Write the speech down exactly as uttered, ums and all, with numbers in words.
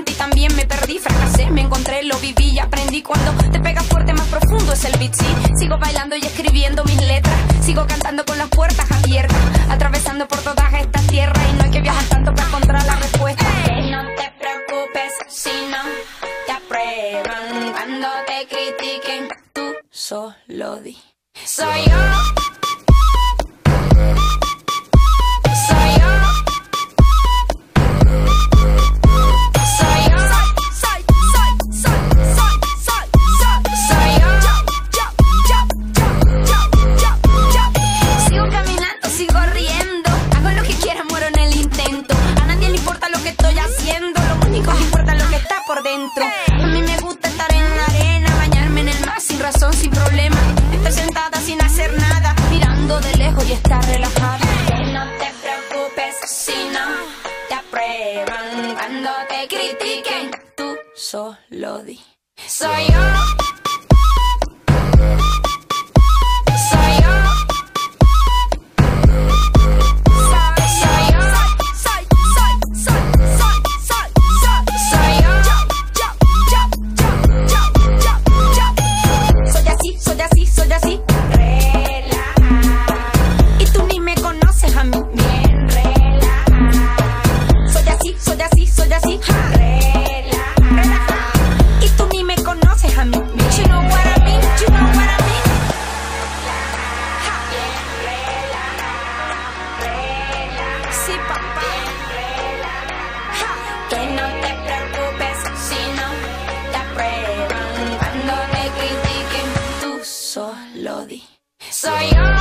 intenté y también me perdí. Fracasé, me encontré, lo viví y aprendí. Cuando te pegas fuerte, más profundo es el beat, sí. Sigo bailando y escribiendo mis letras. Sigo cantando con las puertas abiertas, atravesando por todas estas tierras. Y no hay que viajar tanto para encontrar la respuesta. Hey, no te preocupes si no te aprueban. Cuando te critiquen, tú Solo di. soy yo. Soy yo. Soy yo. Soy, soy, soy, soy, soy, soy, Soy yo. yo, yo, yo, yo, yo, yo. Sigo caminando, sigo riendo. Hago lo que quiera, muero en el intento. A nadie le importa lo que estoy haciendo. Lo único que importa es lo que está por dentro. A mí me gusta estar en la arena, bañarme en el mar sin razón, sin problema. Estar sentada sin hacer nada, mirando de lejos y estar relajada. Hey, no te preocupes si no te aprueban. Cuando te critiquen, Tú solo di. soy yo. Soy yo. Soy yo. Soy, soy, soy, soy, soy, soy, Soy yo. yo, yo, yo, yo, yo, yo, yo. Soy así, soy así, soy así. Relaja, Y tú ni me conoces a mí. bien relaja, Soy así, soy así, soy así. Ja. relaja, Y tú ni me conoces a mí. You know what I mean, you know what I mean. bien relaja, relaja, Sí, papá. Ja. que no te preocupes si no te aprueban. Cuando te critiquen, Tú solo di. soy yo.